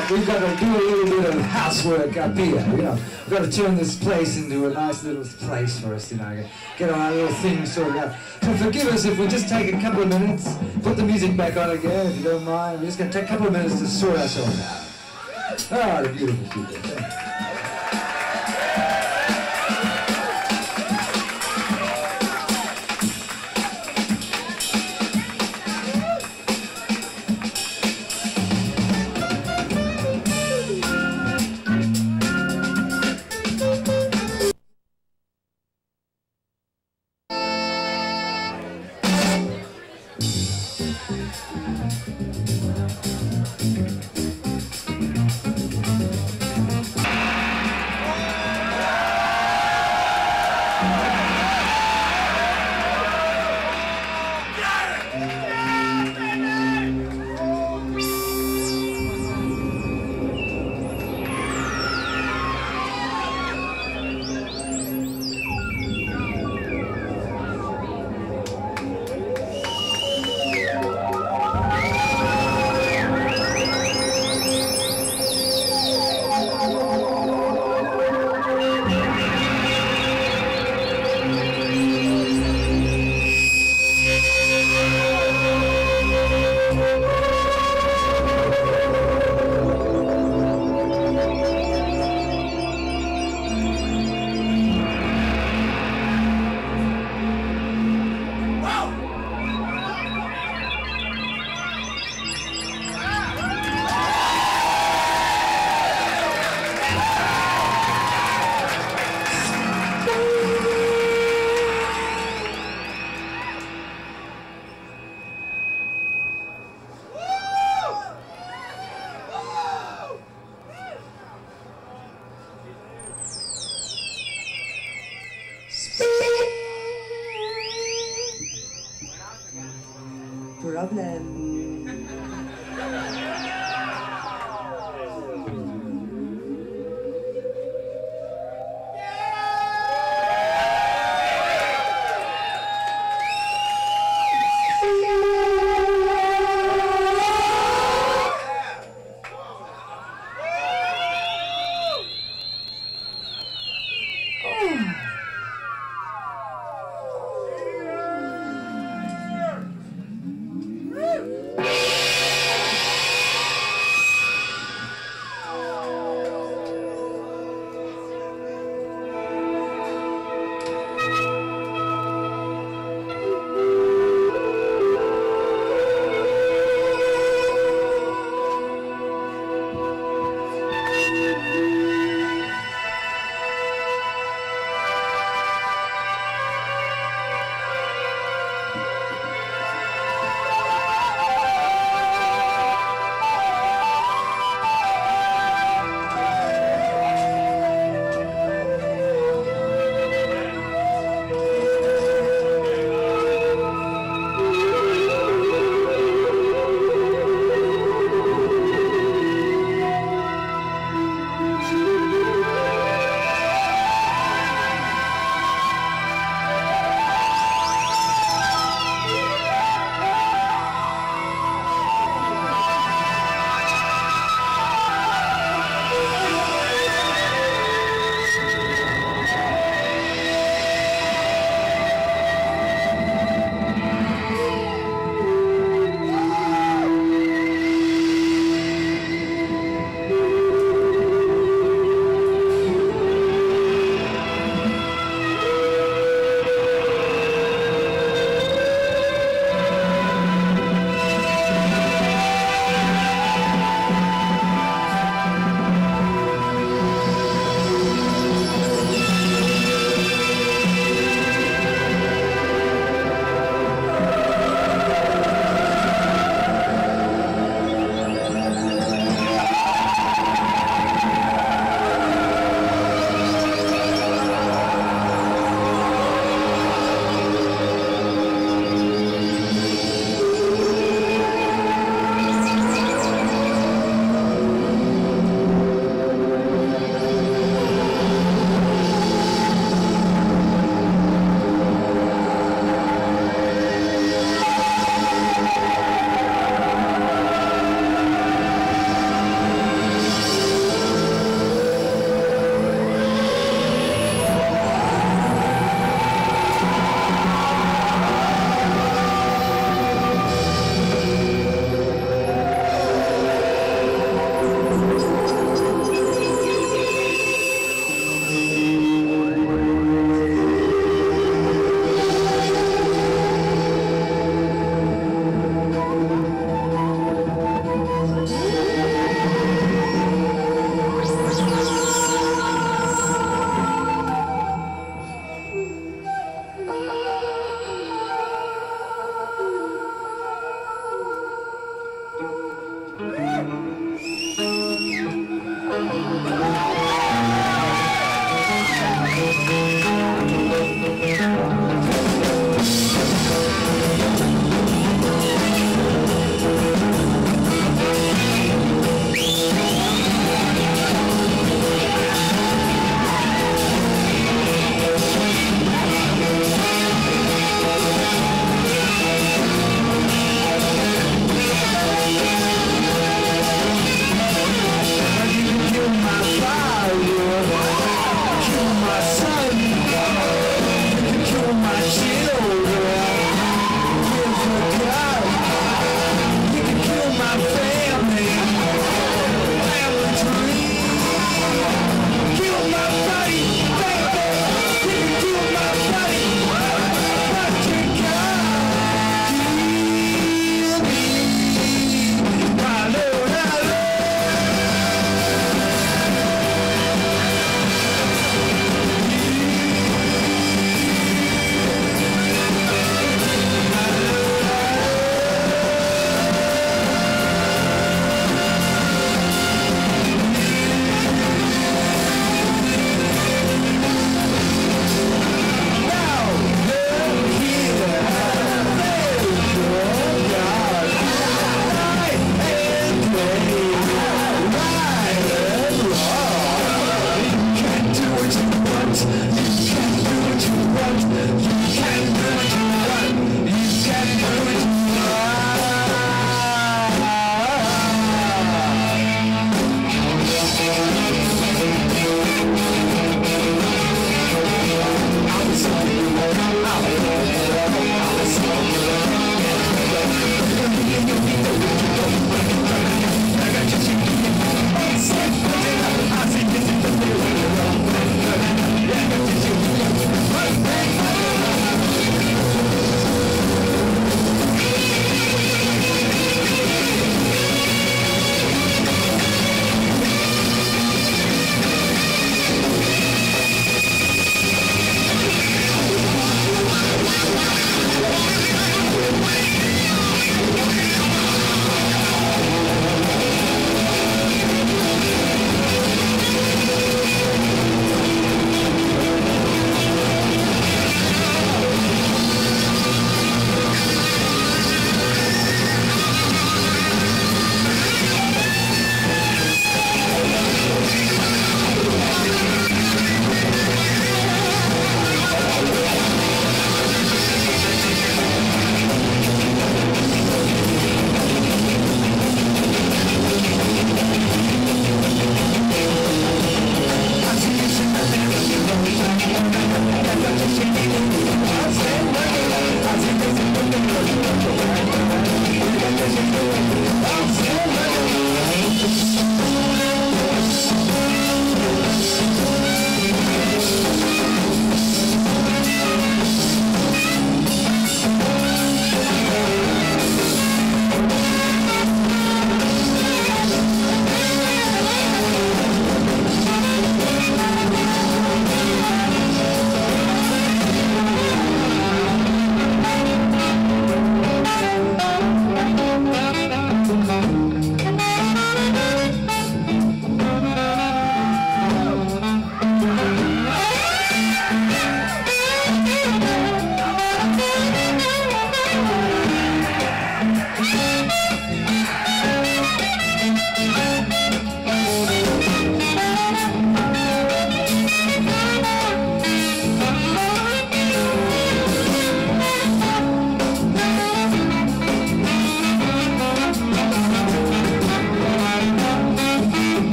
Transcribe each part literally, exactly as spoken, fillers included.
got we've got to do a little bit of housework up here. You know, we've got to turn this place into a nice little place for us. You know, get our little thing sorted out. So forgive us if we just take a couple of minutes, put the music back on again, if you don't mind. We're just going to take a couple of minutes to sort ourselves out. Ah, the beautiful people. Thank you. Problem. Woo!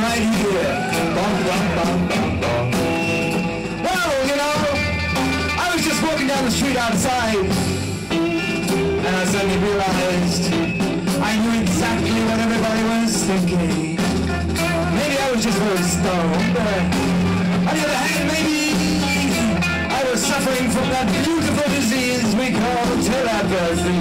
right here. Bum, bum, bum, bum, bum. Well, you know, I was just walking down the street outside, and I suddenly realized I knew exactly what everybody was thinking. Maybe I was just very stoned, but on the other hand, maybe I was suffering from that beautiful disease we call telepathy.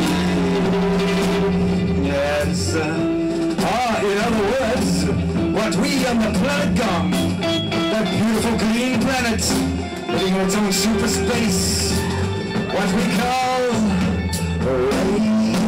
Yes. Uh, ah, in other words, what we on the planet Gong, that beautiful clean planet, living in its own super space, what we call radio.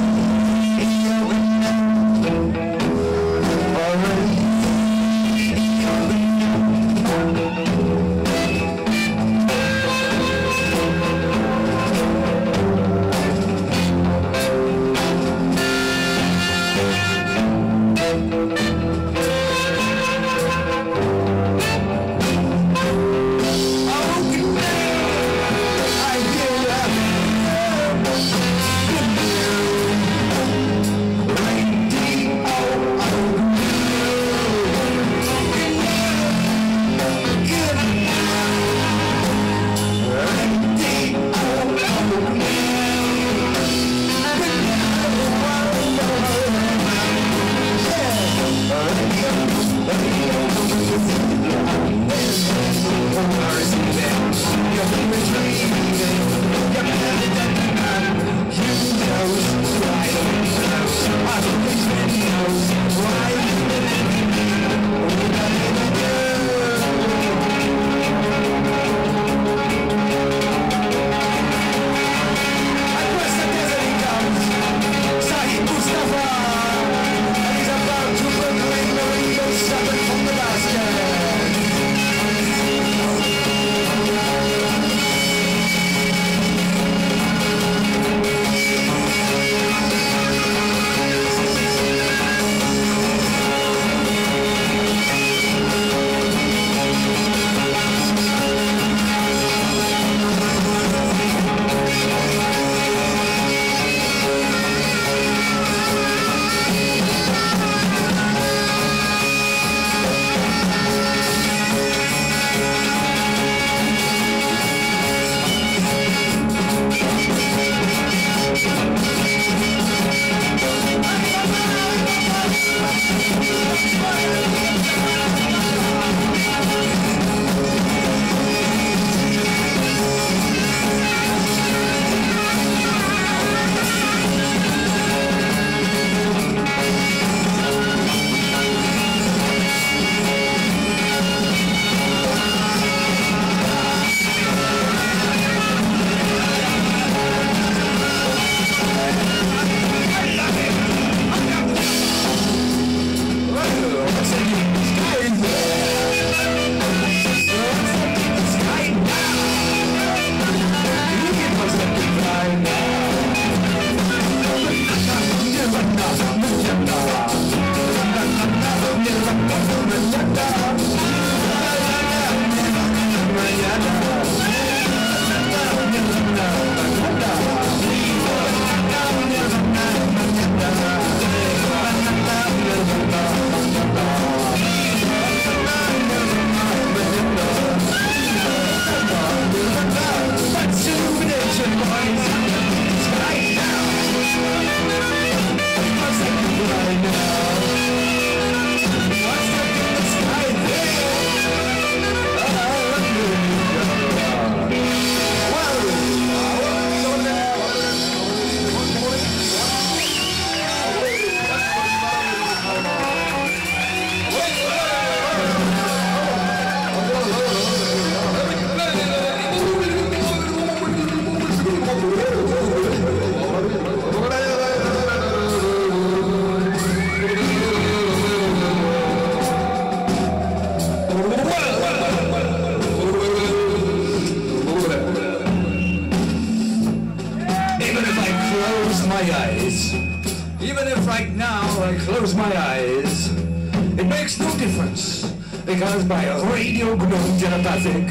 Even if right now I close my eyes, it makes no difference, because by radio Gong telepathic,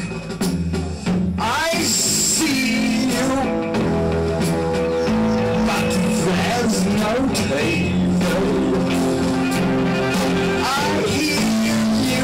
I see you, but there's no table. I hear you,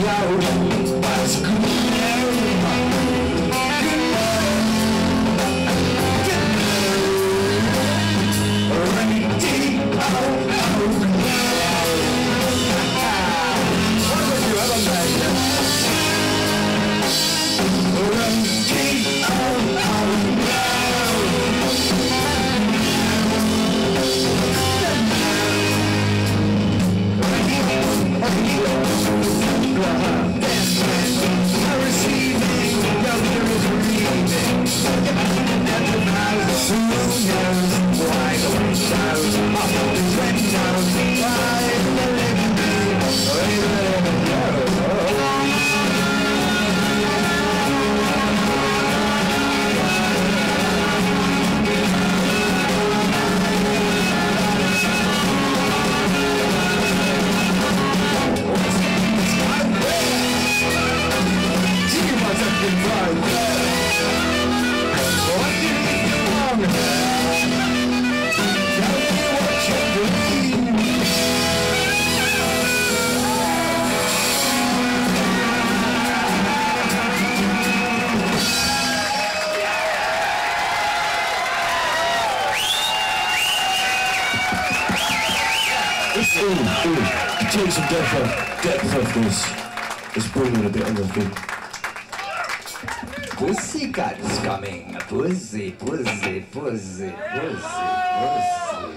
Take some depth of, depth of this. Let's bring in a bit on the thing. Pussycat's coming. Pussy, pussy, pussy, pussy, pussy.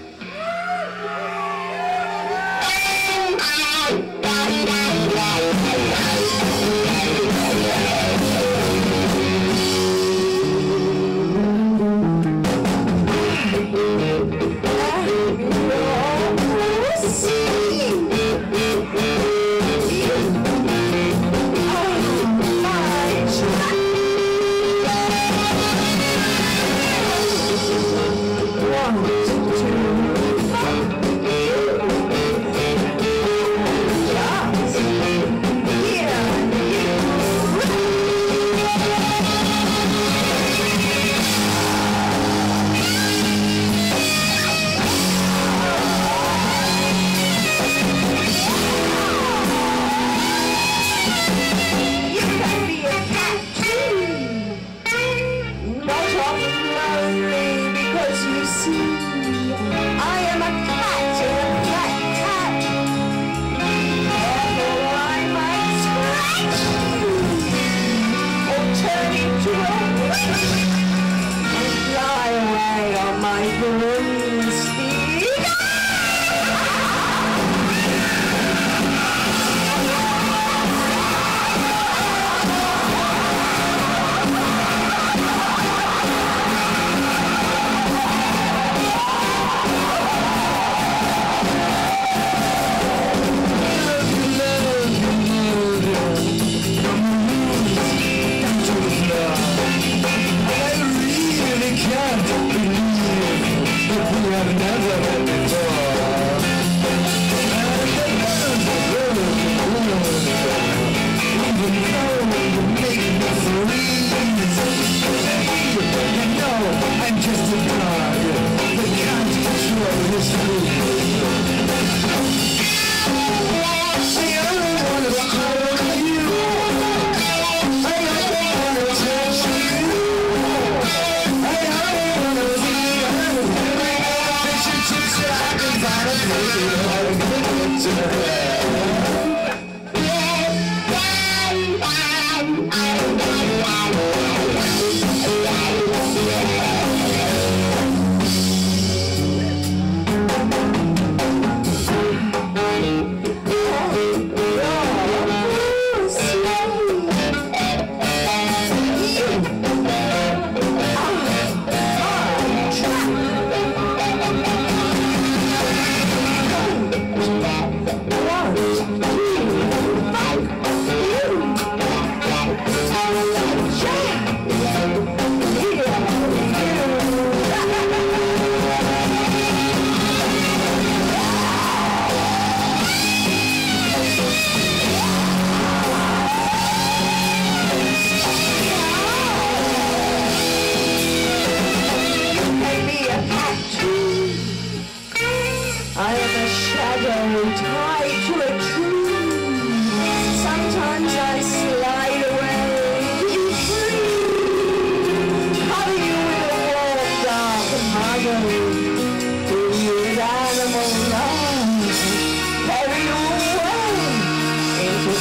Yeah.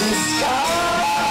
the sky.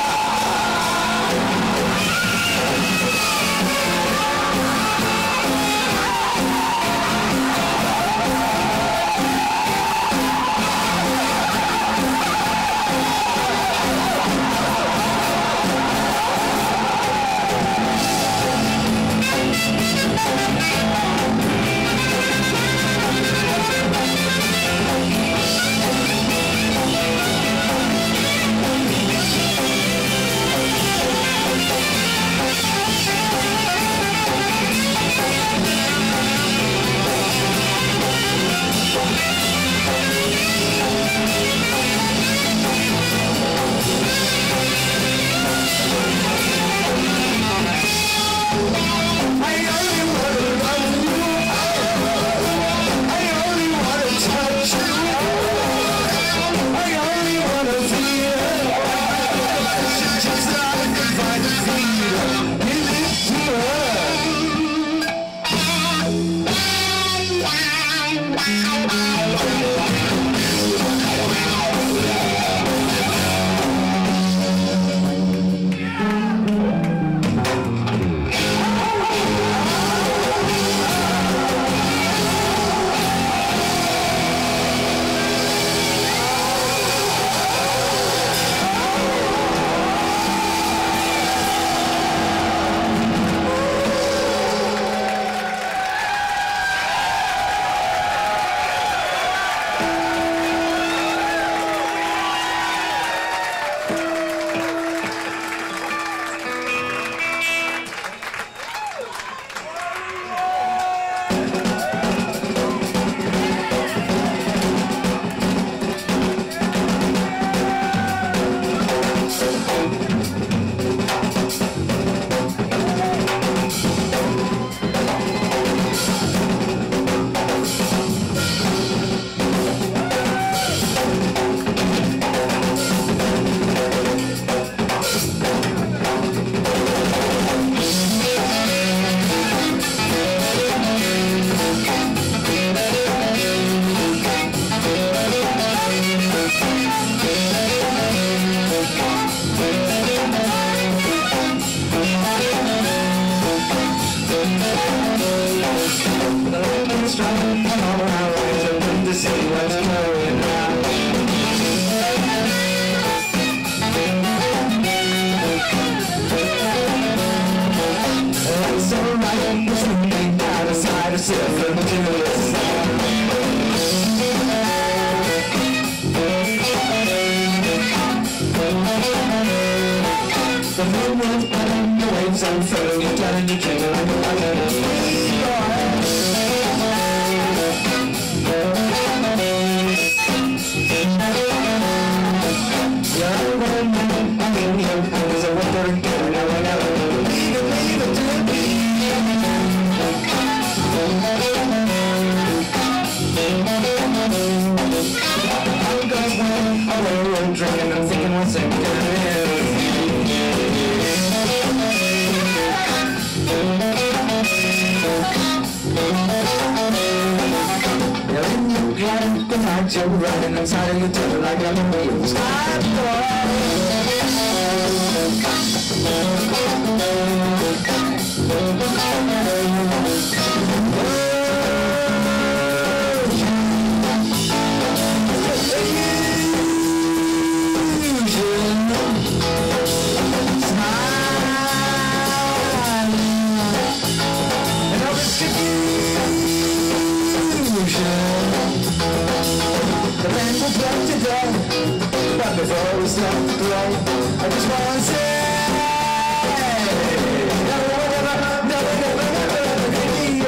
You're running inside of your tail like I'm a real sky before we start to play, I just wanna say never, never, never, never, never, never,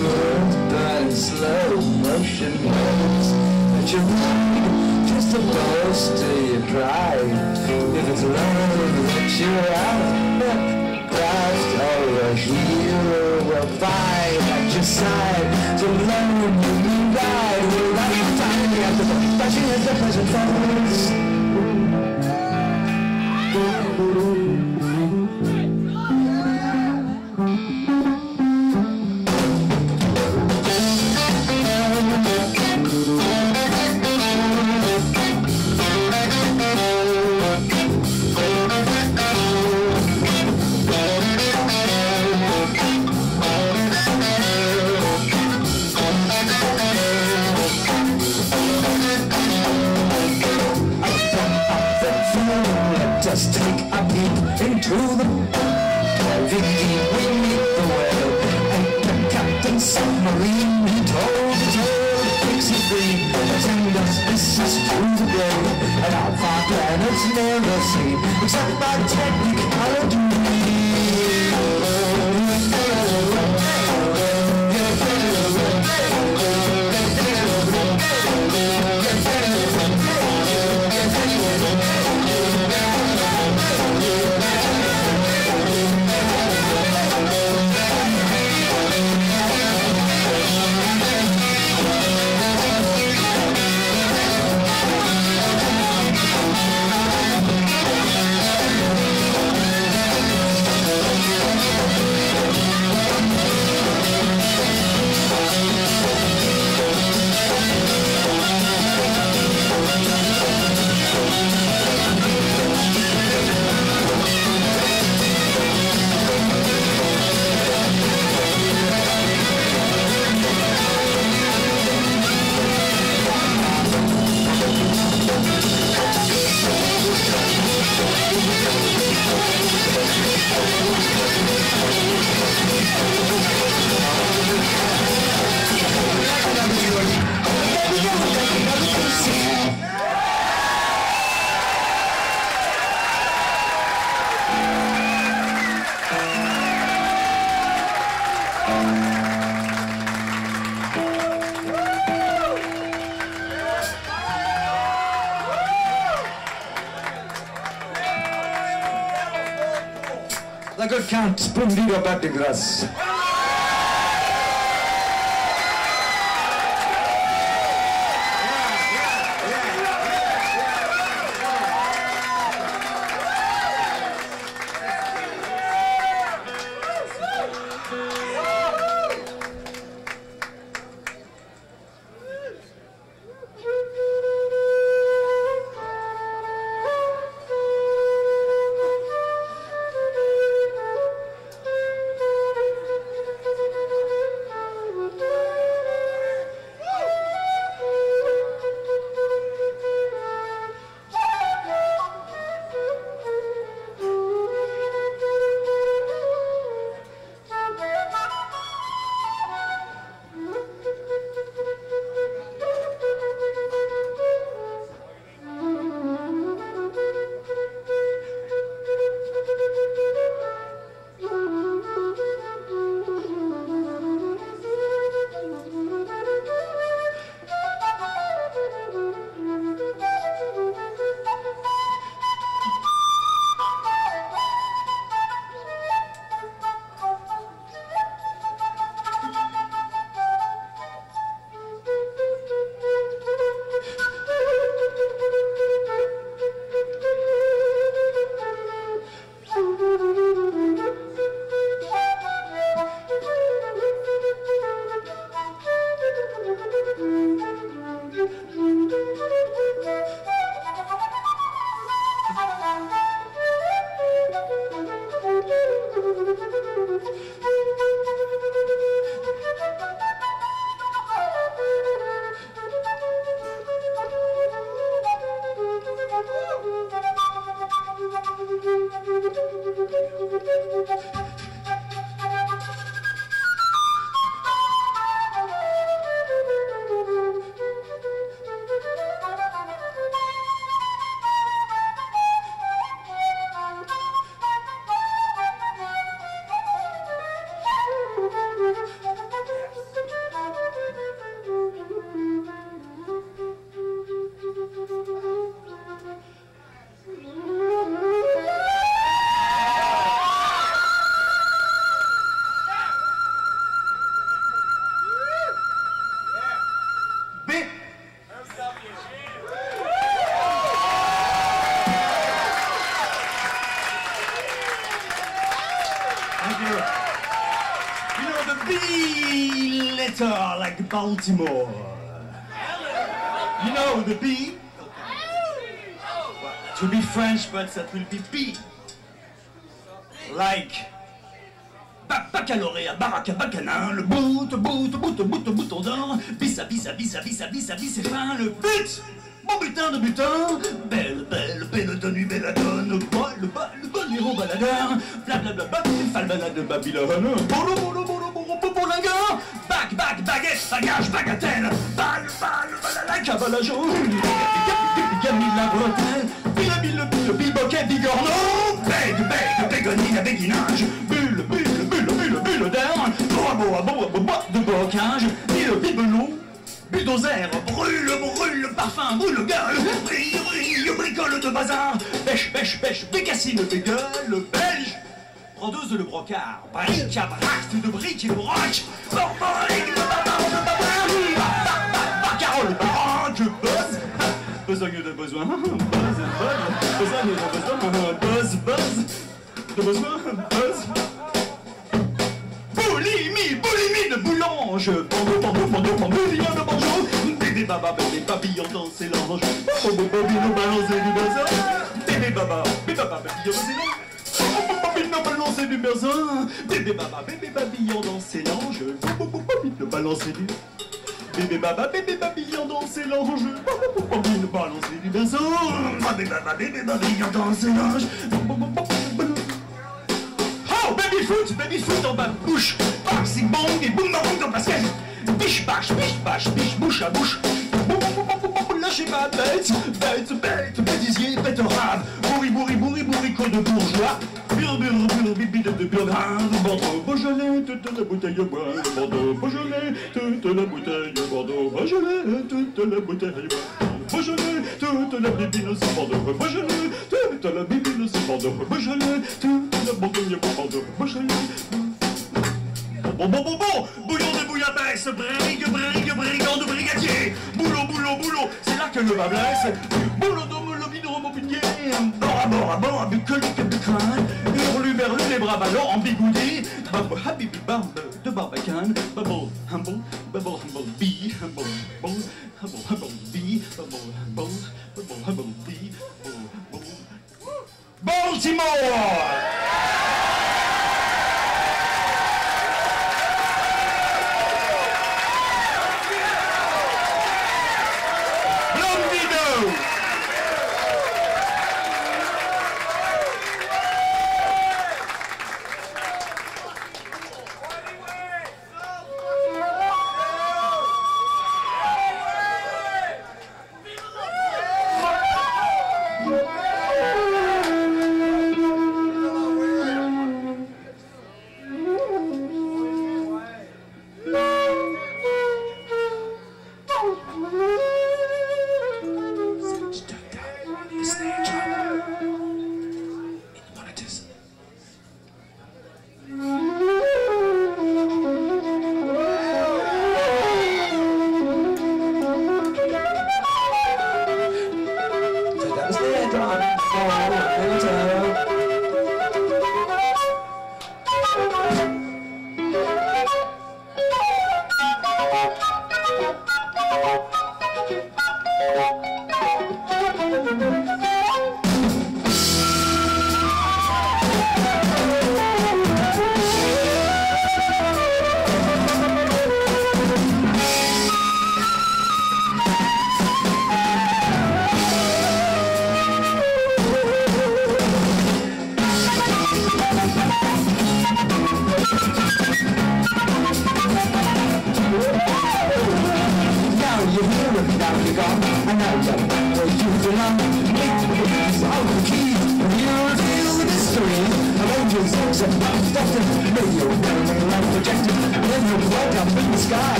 words, but in slow motion words that you read just to boast to your pride. If it's love that you're out, Christ or a hero will fight at your side. So alone you may ride without you finding out the flashing as the present falls. Just take a peek into the diving deep. We meet the whale and the captain's submarine. He told the tale that makes you free. Send us missiles through the day, and our far planets never seen except by technicality. La good count, splendido batigras. are like Baltimore. You know the B? To be French, but that will be B. Like baccalauréat, baraka, bacanin, le bout, bout, bout, bout, bouton d'or, bissa, bissa, bissa, bissa, bissa, bissa, fin, le but, bon butin de butin, belle, belle, belle tenue, belle donne, bas, le bas, le bon héros baladeur, blablabla, fal balade de Babylone, bolo, bolo, bolo, bolo, bolo, lingueur, bac, bac, baguette, bagage, bagatelle, balle, balle, balala, cabala jaune, gamine la bretelle, bille, bille, bille, biboquet, bigorneau, bègue, bègue, bégonie, à béguinage, bulle, bulle, bulle, bulle, bulle d'air, bois, bois, bois, bois, de bocage, bille, bibelon, bulldozer, brûle, brûle, parfum, brûle, gueule, brille, brille, bricole de bazar, pêche, pêche, pêche, bécassine, bégueule, belge, brodeuse le brocard, bric à brac, de briques et de roc, borborique, le bavard, le bavard, carole, baroque, buzz, besogne de besoin, buzz, buzz, besogne de besoin, buzz, buzz, de besoin, buzz. Boulimie, boulimie de boulange, bando, bando, bando, bambouillon de bonjour, bébé baba, bébé papillon danser l'ange, oh, bobino balancer du bazar, bébé baba, bébé baba, papillon danser l'ange, bobino balancer du bazar, bébé baba, bébé papillon danser l'ange, bobino balancer du bébé baba, bébé papillon danser l'ange, bobino balancer du bazar, bébé baba, bébé papillon danser l'ange. Oh, baby foot, baby foot dans ma bouche. Boxing bong et boum bong dans basket. Biche bâche, biche bâche, biche bouche à bouche. Boum boum boum boum boum, lâchez ma bête. Bête, bête, bêtisier, bête rave. Bourri, bourri, bourri, bourricot de bourgeois. Bur, bur, bur, bibi de burgrin. Bordeaux, Beaujolais, toute la bouteille à bois. Bordeaux, Beaujolais, toute la bouteille. Bordeaux, Beaujolais, toute la bouteille. Beaujolais, toute la bibine, c'est Bordeaux. Beaujolais, toute la bibine, c'est Bordeaux. Beaujolais, toute la Bourgogne, Bordeaux. Beaujolais. Bon, bon, bon, bon, bouillon de bouillabaisse, brigue, brigue, brigand de brigadier. Boulot, boulot, boulot, c'est là que le bas blesse. Boulot d'homme, le bidon, mon binier. Bord à bord à bord, bucolique, bucrin. Hurlu, berlu, les bras ballants, ambigoudis. Babo, habibi, barbe de barbacane. Babo, humble, babo, humble, bee, humble, bon, humble, humble, bee, babo, humble, babo, humble, bee, babo, Baltimore!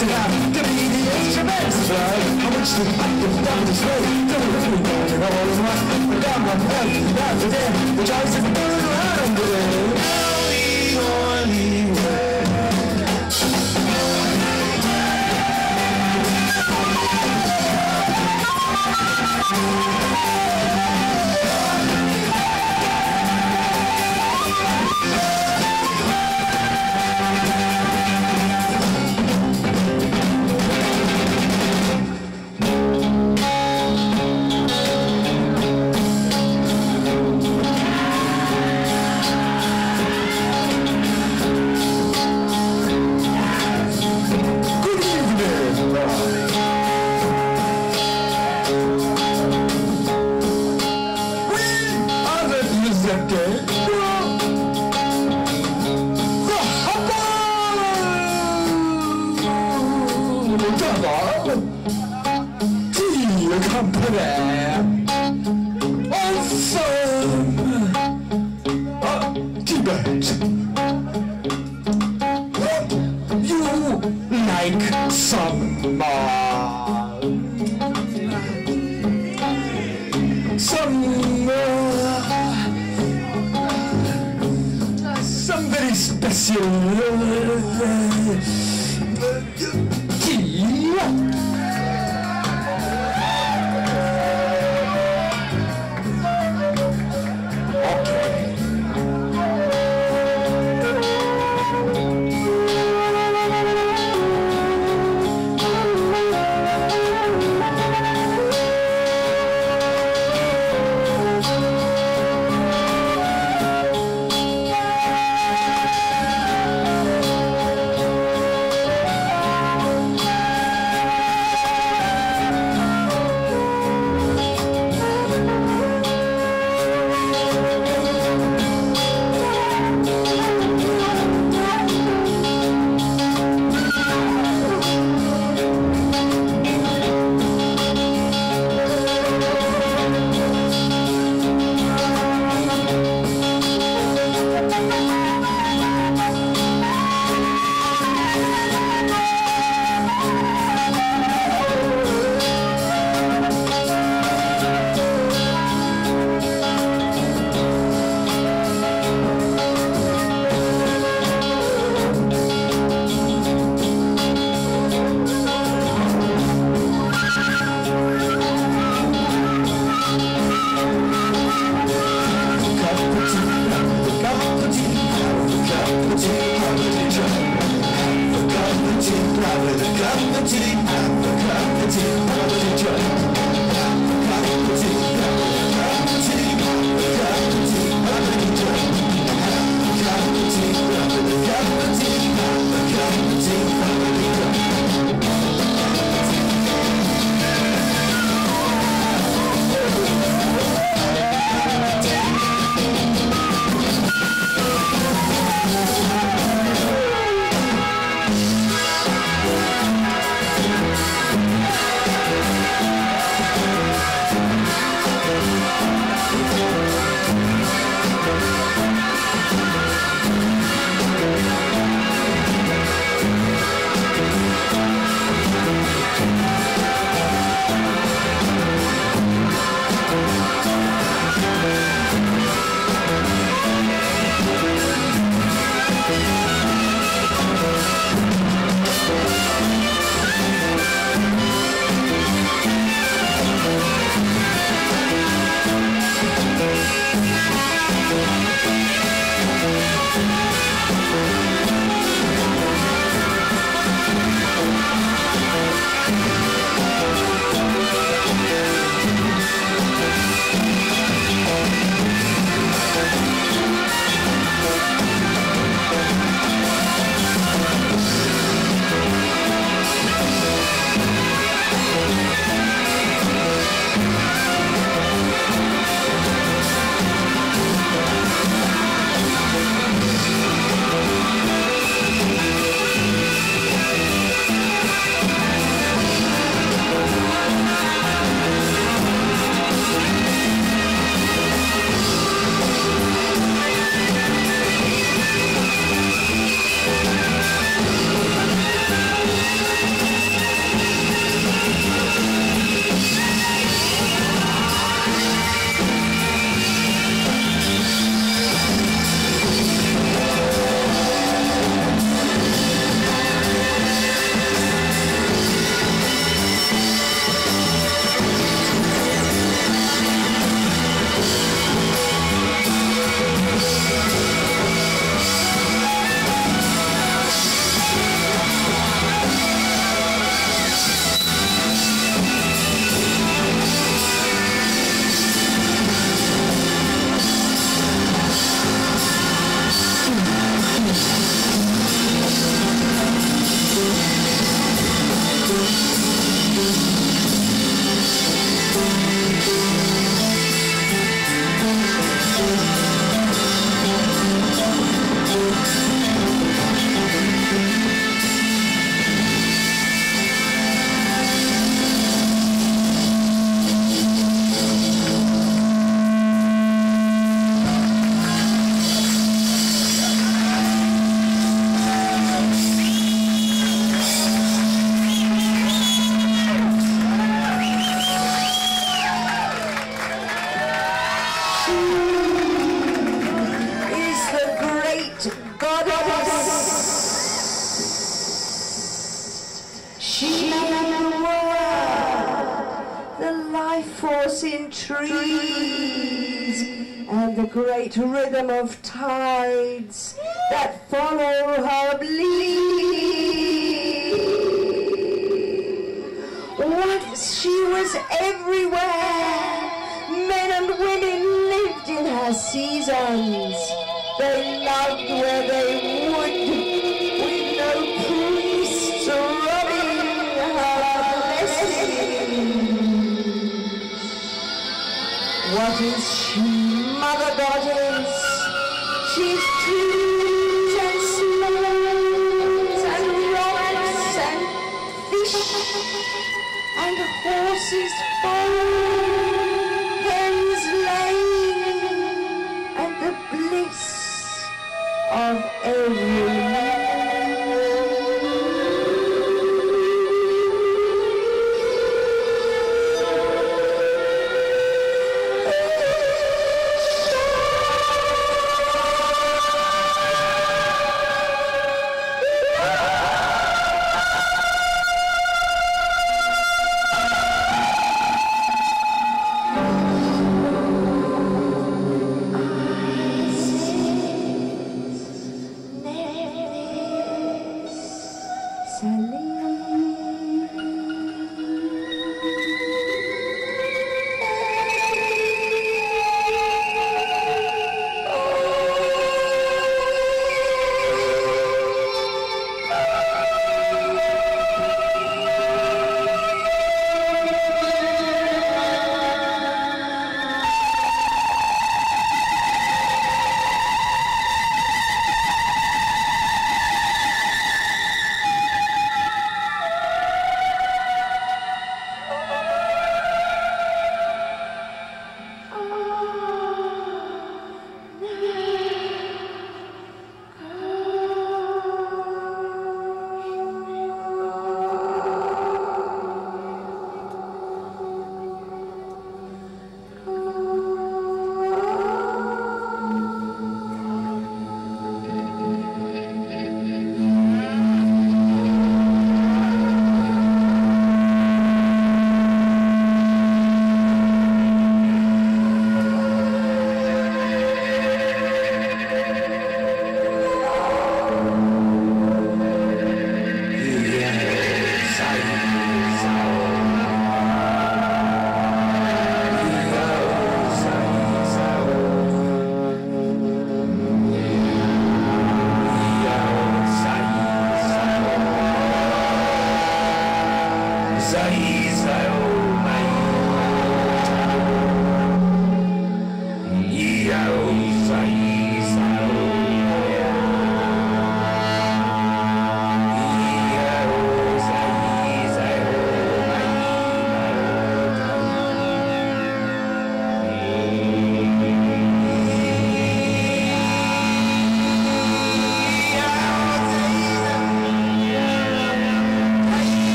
missing out to be the instruments of love. I wish to fight the doctor's way. Don't let me go and all in one. But I'm not healthy after that. The choice is burning around today. The only way. trees and the great rhythm of tides that follow her bleed. Once she was everywhere. Men and women lived in her seasons. They loved where they would, with no priests robbing her blessing. What is she, Mother Goddess? She's tunes and slows and rocks and fish and horses foal, hens laying, and the bliss of every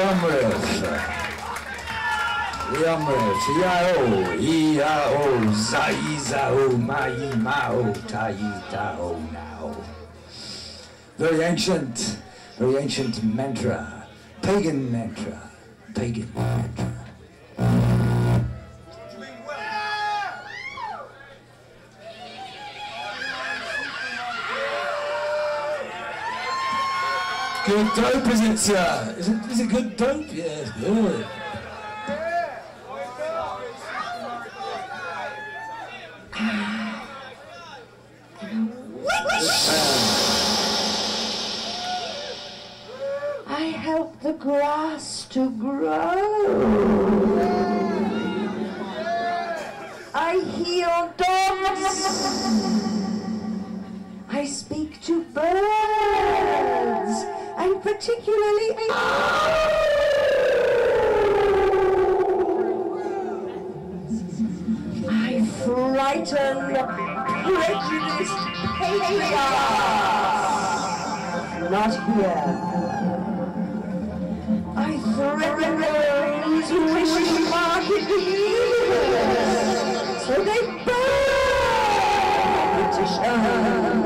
Yumriff. Yumriff. Yao. Yao. Zai-zao. Mai-mao. Tai-tao now. Very ancient. Very ancient mantra. Pagan mantra. Pagan mantra. Good dope, is it, sir? Is it, is it good dope? Yes, good. I help the grass to grow. I heal dogs. I speak to birds. And particularly I frighten prejudiced patriarchs. Not here. I threaten those who wish to market the universe, so they burn petition.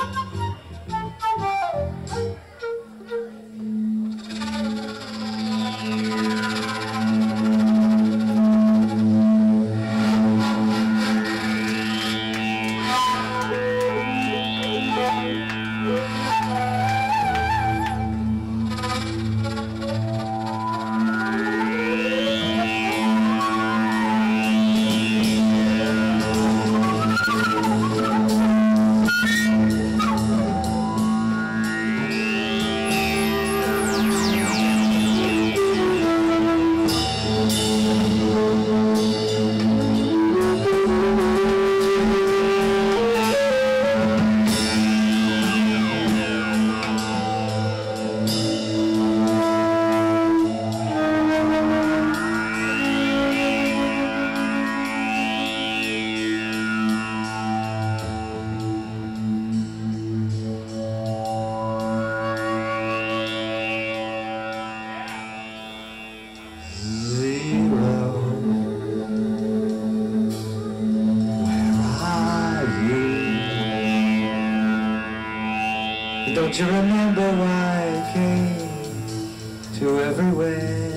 Don't you remember why I came to everywhere?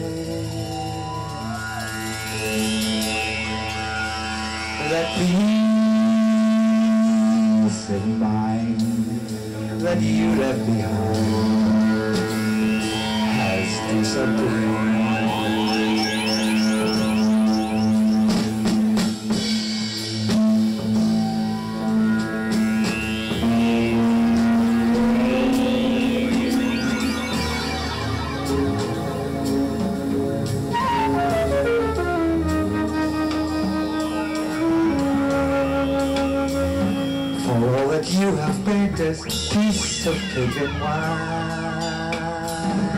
That peace of mind that you left behind has disappeared. You have baked us a piece of cake and wine.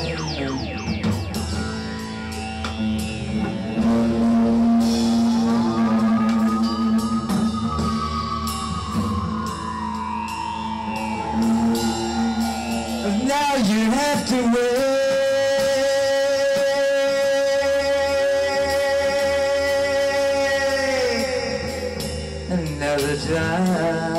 And now you have to wait another time.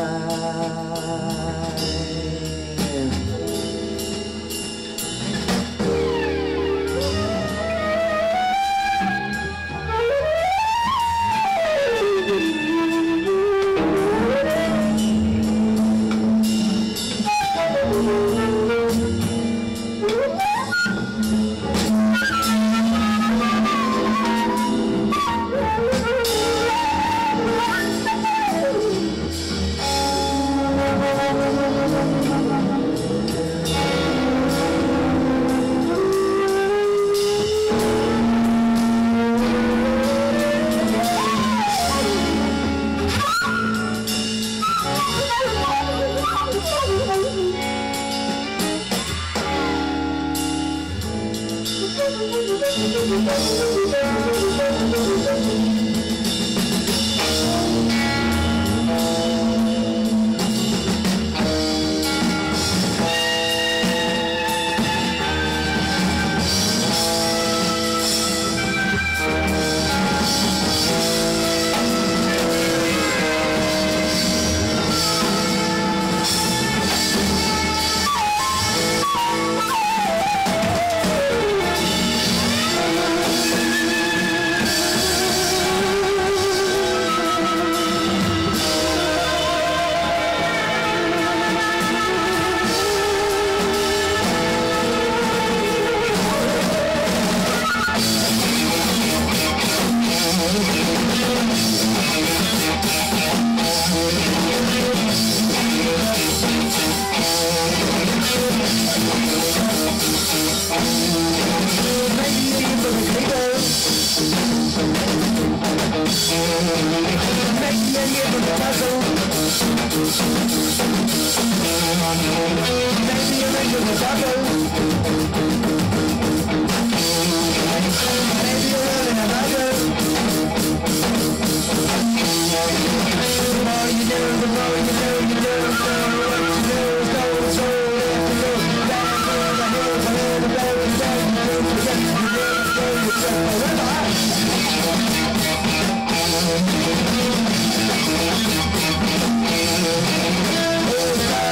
Oh,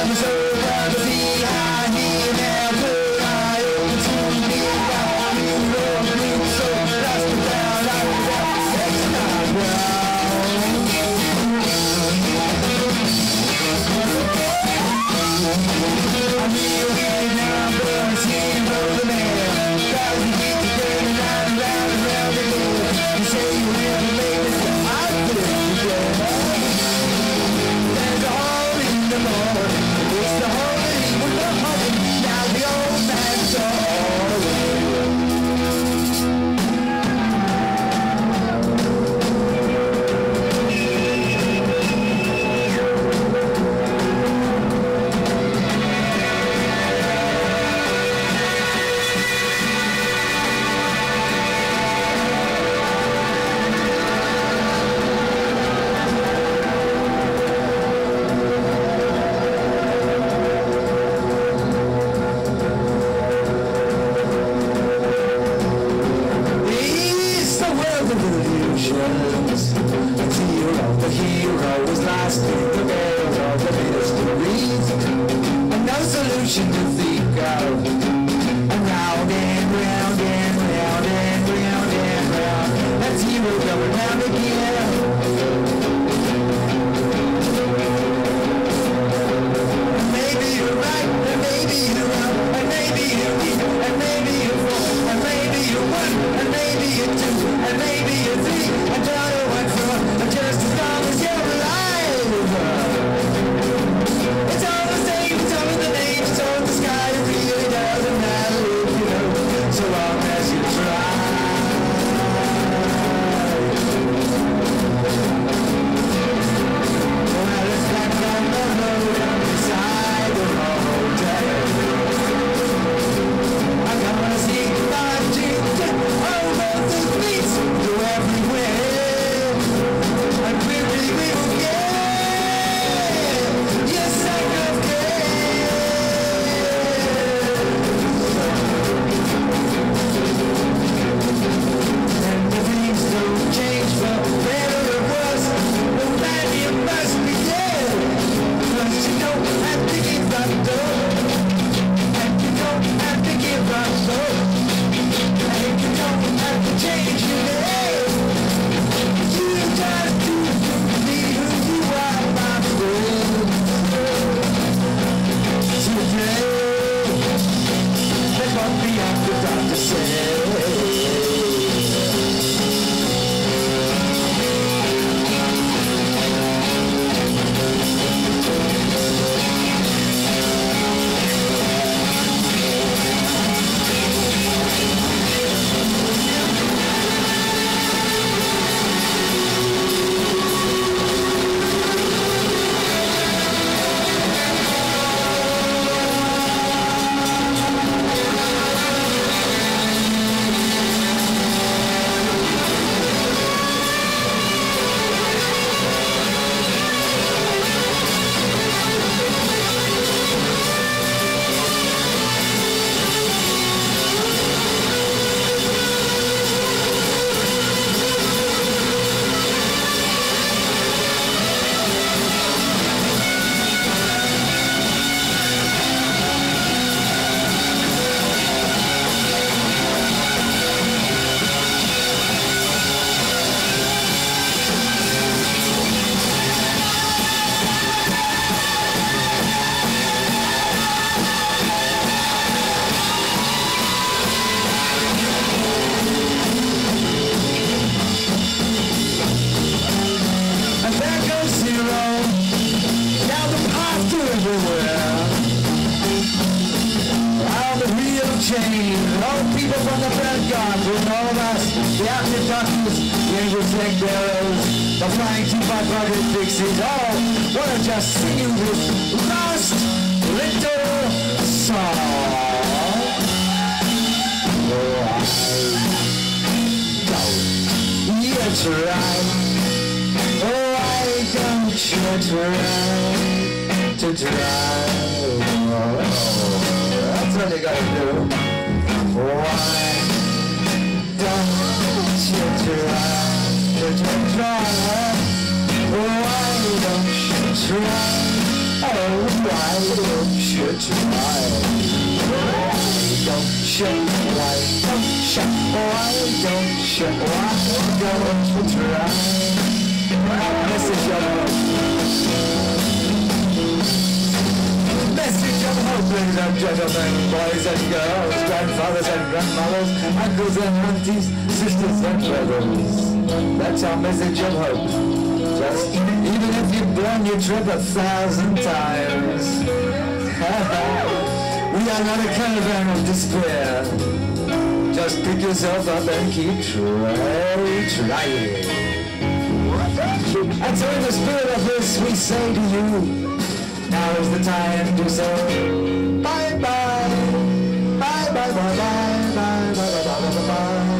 must be the veils of the mysteries, and no solution to think of. And round and round and round and round and round, that zero going round again. Maybe you're right, and maybe you're wrong, and maybe you're weak, and maybe you're four, and maybe you're one, and maybe you're two, and maybe you're three, and don't know what for, and just as long as you're alive. It's all the same, it's all the names, it's all the sky, it really doesn't matter if you know, so long as you try. Well, it's back on the road, on the side of the hotel. I'm gonna see my dreams over the streets, go everywhere. And quickly we will get your sack of and the things don't change for better or worse, well then you must be dead. Cause you don't have to give up though, and you don't have to give up though, and you don't have to change your name. You just do be who you are, my friend. Today, that's what the after doctor said. And there goes zero, down the path to everywhere. All the real change, all the people from the bad guard, and all of us, the active doctors, the angel flag bearers, the flying two-by bucket pixies, all want to just sing you this last little song. Oh, I don't yet try. Oh, why don't you try to drive? Oh, that's what you gotta do. Why don't you try to drive? Why don't you try? Oh, why don't you try? Why don't you, why don't you, why don't you, why don't you try? Message of hope. Message of hope, ladies and gentlemen, boys and girls, grandfathers and grandmothers, uncles and aunties, sisters and brothers. That's our message of hope. Just even if you've blown your trip a thousand times, we are not a caravan of despair. Just pick yourself up and keep trying, trying. And so in the spirit of this, we say to you, now is the time to say bye-bye, bye-bye-bye-bye, bye-bye-bye-bye-bye.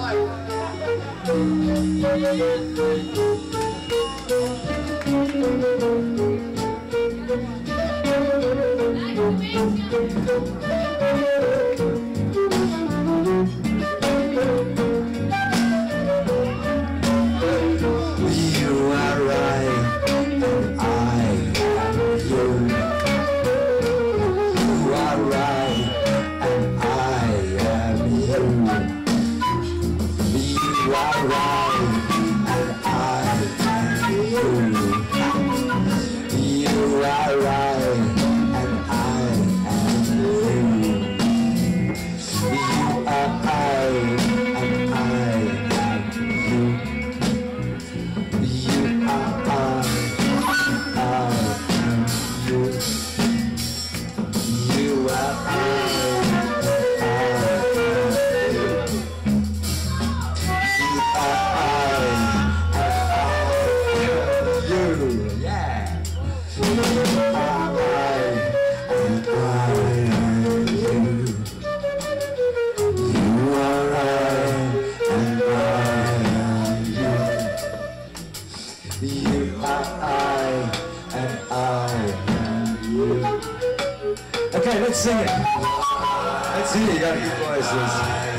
Okay, let's sing it. Let's see, you got good voices.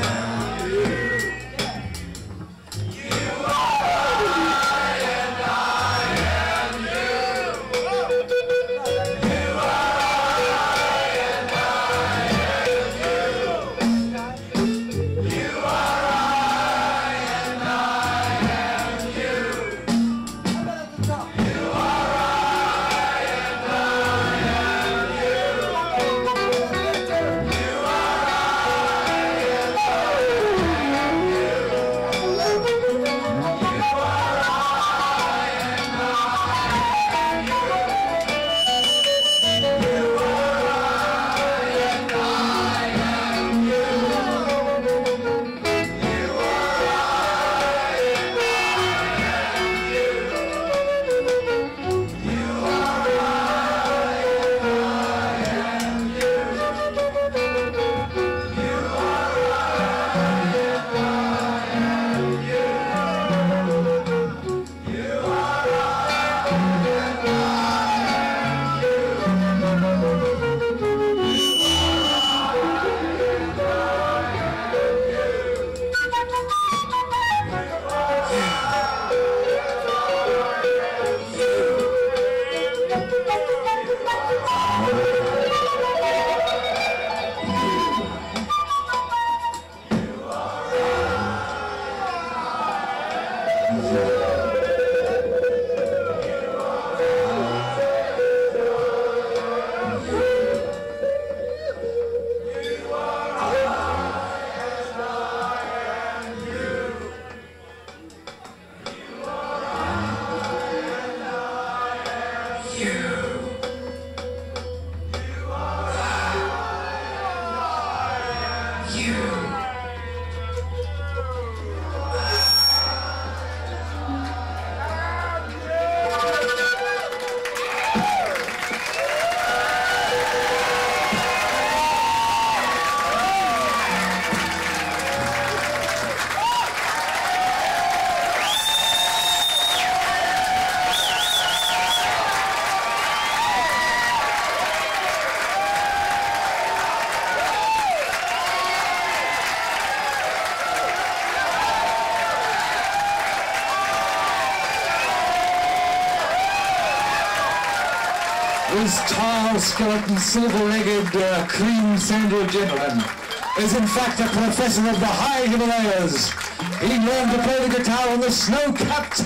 This tall, skeleton, silver-legged, uh, cream-sandaled gentleman is in fact a professor of the high Himalayas. He learned to play the guitar on the snow-capped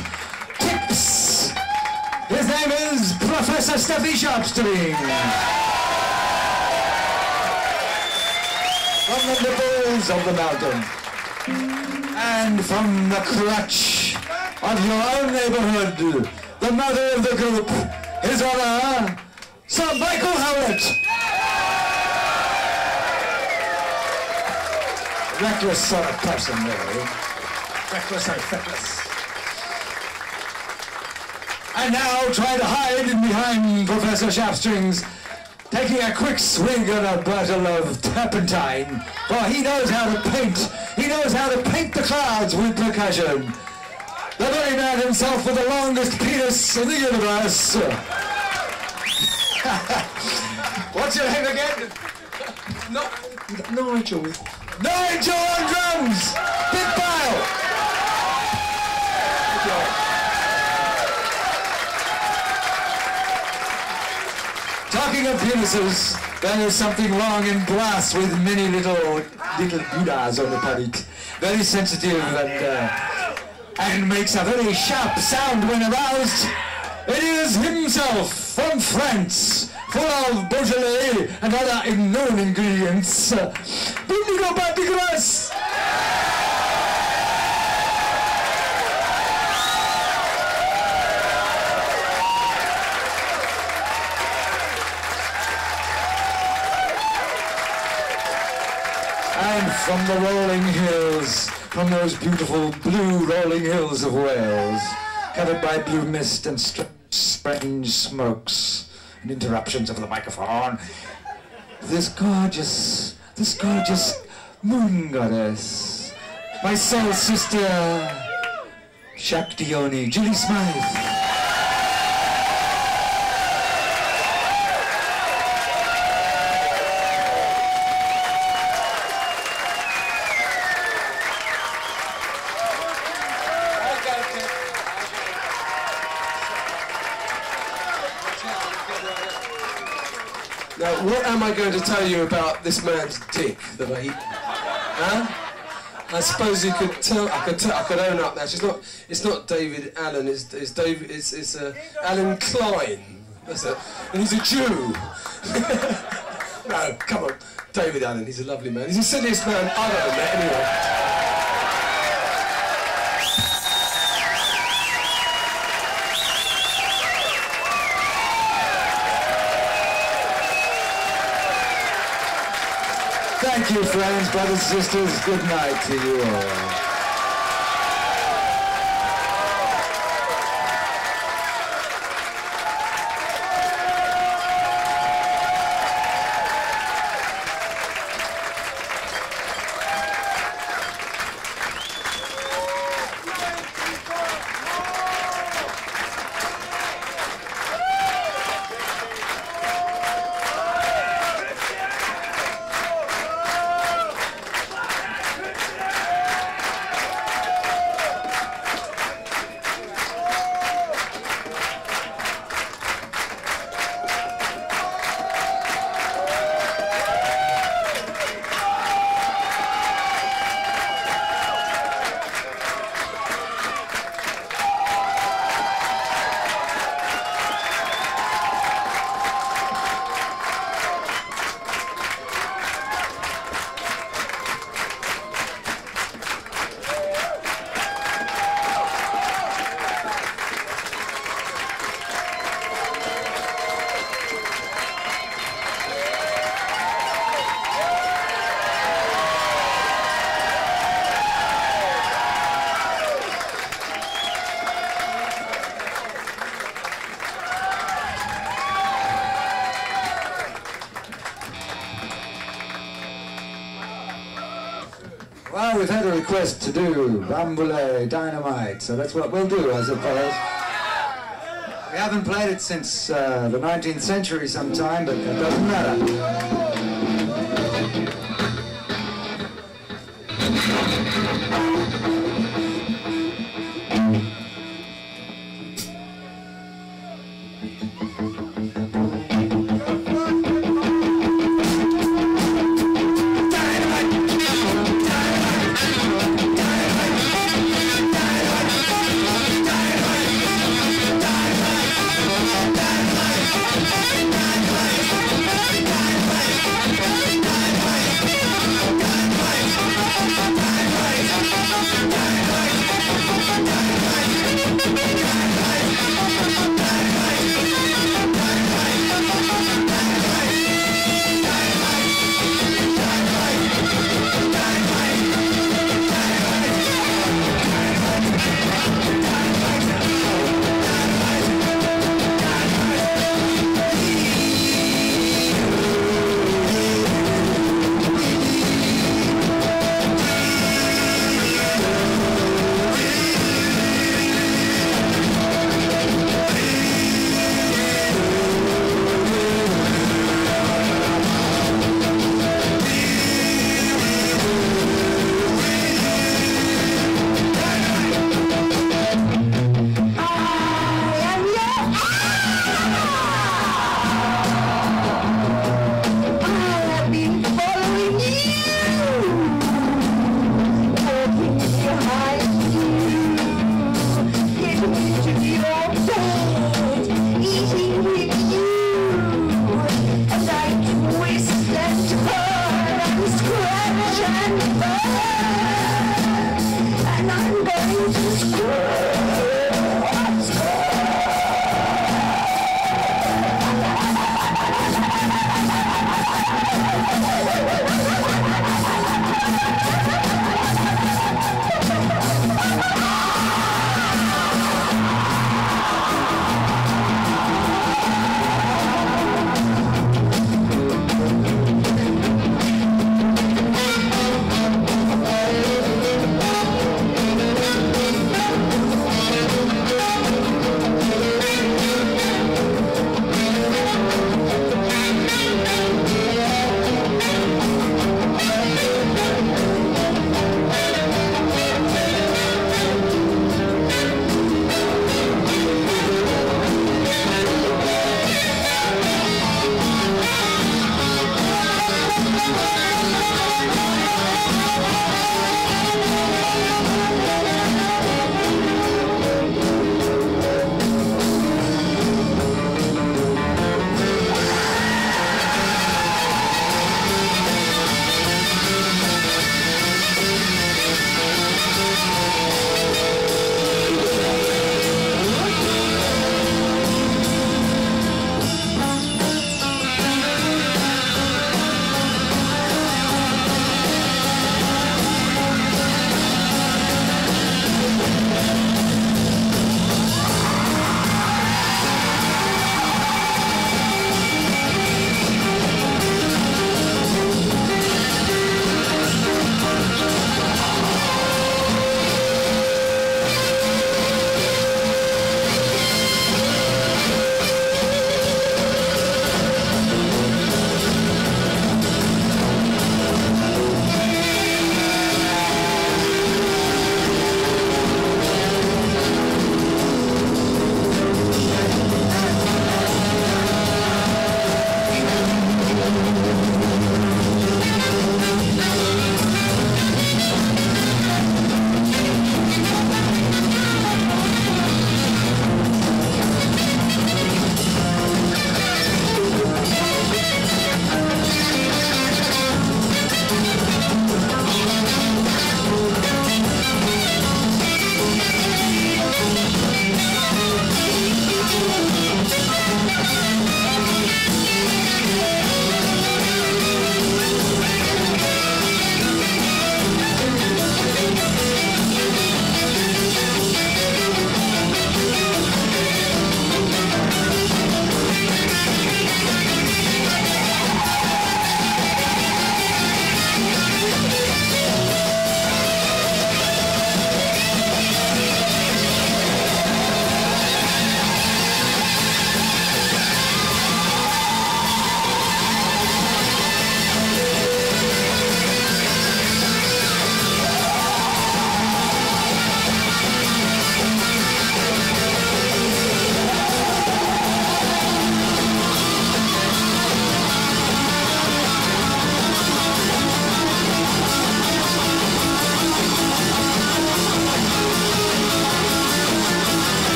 tips. His name is Professor Steffi Sharpstring. From the nipples of the mountain. And from the crutch of your own neighborhood, the mother of the group, His Honor, Sir Michael Howlett. Reckless sort of person, really. Reckless and feckless. And now, trying to hide in behind Professor Sharpstrings, taking a quick swig on a bottle of turpentine, for he knows how to paint. He knows how to paint the the clouds with percussion. The very man himself with the longest penis in the universe. What's your name again? No, Nigel. Nigel on drums! Big pile! Talking of penises, there is something wrong in glass with many little little Buddhas on the palate. Very sensitive and uh, and makes a very sharp sound when aroused. It is himself from France, full of Beaujolais and other unknown ingredients. Indigo Batigras! And from the rolling hills, from those beautiful blue rolling hills of Wales, covered by blue mist and str strange smokes and interruptions of the microphone, this gorgeous, this gorgeous moon goddess, my soul sister, Shaktioni, Julie Smythe. Now, what am I going to tell you about this man's dick that I eat? Huh? I suppose you could tell. I could. Tell, I could own up. That it's not. It's not David Allen. It's, it's David. It's, it's uh, Alan Klein. That's it. And he's a Jew. No, come on, David Allen. He's a lovely man. He's the silliest man I've ever met. Anyway. Thank you, friends, brothers, sisters. Good night to you all. Well, we've had a request to do Bambule Dynamite, so that's what we'll do, I suppose. We haven't played it since uh, the nineteenth century sometime, but that doesn't matter. Dynamite!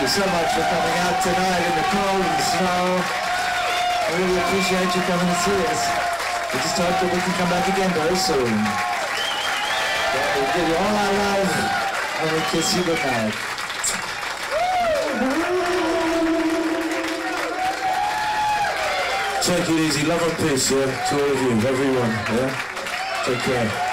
you so much for coming out tonight in the cold and the snow. I really appreciate you coming to see us. We just hope that we can come back again very soon. Yeah, we give you all our love, and we kiss you goodnight. Take it easy, love and peace, yeah, to all of you, everyone, yeah? Take care.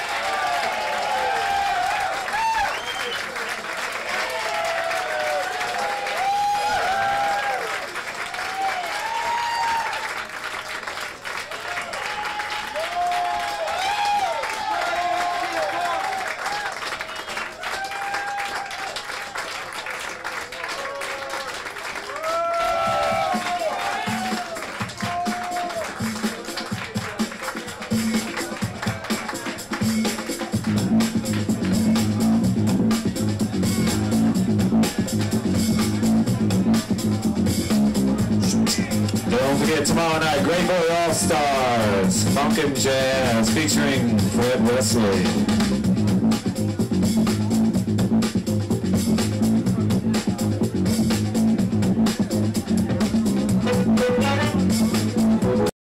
Don't forget tomorrow night, Great Boy All Stars, Funk and Jazz featuring Fred Wesley.